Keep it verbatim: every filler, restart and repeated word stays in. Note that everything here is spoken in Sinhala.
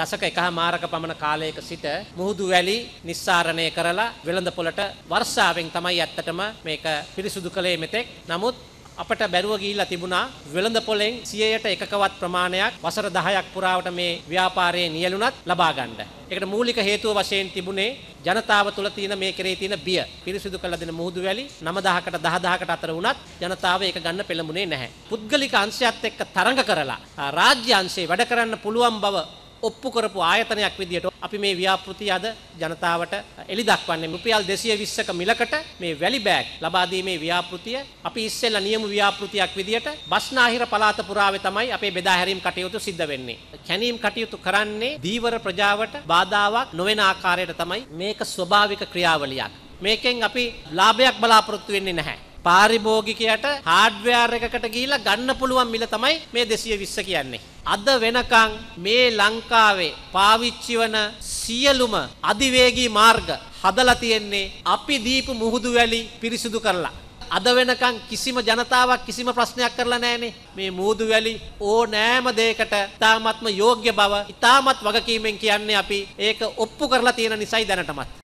දශක එකහමාරක පමණ කාලයක සිට මුහුදු වැලි නිස්සාරණය කරලා වෙළඳපොළට වර්ෂාවෙන් තමයි ඇත්තටම මේක පිරිසුදු කළේ මෙතෙක්. නමුත් අපට බැරුව ගිහිල්ලා තිබුණා වෙළඳ පොලෙන් සියයට එකකවත් ප්‍රමාණයක් වසර දහයක් පුරාවට මේ ව්‍යාපාරයේ නියලුණත් ලබා ගන්න. ඒකට මූලික හේතුව වශයෙන් තිබුණේ ජනතාව තුළ තියෙන මේ කෙරේ තියෙන බිය. පිරිසිදු කළ දෙන මුහුදු වැලි නව දහසකට දහ දහසකට අතර වුණත් ජනතාව ඒක ගන්න පෙළඹුණේ නැහැ. පුද්ගලික අංශයත් එක්ක තරඟ කරලා රාජ්‍ය අංශේ වැඩ කරන්න පුළුවන් බව ඔප්පු කරපු ආයතනයක් විදියට අපි මේ ව්‍යාපෘතිය අද ජනතාවට එළි දක්වන්නේ. රුපියල් දෙසිය විස්සක මිලකට මේ වැලි බෑග් ලබා දීමේ ව්‍යාපෘතිය අපි ඉස්සෙල්ලා නියම ව්‍යාපෘතියක් විදියට බස්නාහිර පළාත පුරාවේ තමයි අපේ බෙදා හැරීම් කටයුතු සිද්ධ වෙන්නේ. කැණීම් කටයුතු කරන්නේ දීවර ප්‍රජාවට බාධාවක් නොවන ආකාරයට තමයි. මේක ස්වභාවික ක්‍රියාවලියක්. මේකෙන් අපි ලාභයක් බලාපොරොත්තු වෙන්නේ නැහැ. පාරිභෝගිකයට හાર્ඩ්වෙයාර් එකකට ගිහිල්ලා ගන්න පුළුවන් මිල තමයි මේ දෙසිය විස්ස කියන්නේ. අද වෙනකන් මේ ලංකාවේ පාවිච්චි වන සියලුම අධිවේගී මාර්ග හදලා තියෙන්නේ අපි දීපු මුහුදු වැලි පිරිසුදු කරලා. අද වෙනකන් කිසිම ජනතාවක් කිසිම ප්‍රශ්නයක් කරලා නැහනේ. මේ මුහුදු වැලි ඕනෑම දෙයකට ඉතාමත්ම යෝග්‍ය බව ඉතාමත් වගකීමෙන් කියන්නේ අපි ඒක ඔප්පු කරලා තියෙන නිසායි දැනටමත්.